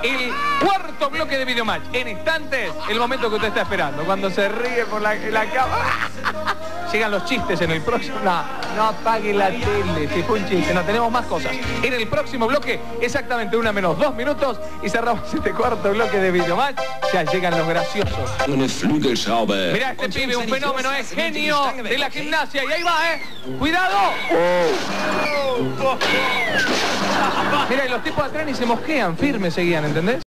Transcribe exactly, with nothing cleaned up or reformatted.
el cuarto bloque de Videomatch. En instantes, el momento que usted está esperando, cuando se ríe por la, la cama. Llegan los chistes en el próximo. No, no apague la tele, si fue un chiste. No, tenemos más cosas. En el próximo bloque, exactamente una menos dos minutos, y cerramos este cuarto bloque de Videomatch. Ya llegan los graciosos. Mirá, este pibe, un fenómeno, es genio de la gimnasia. Y ahí va, ¿eh? ¡Cuidado! Mira, y los tipos de atrás ni se mosquean, firmes seguían, ¿entendés?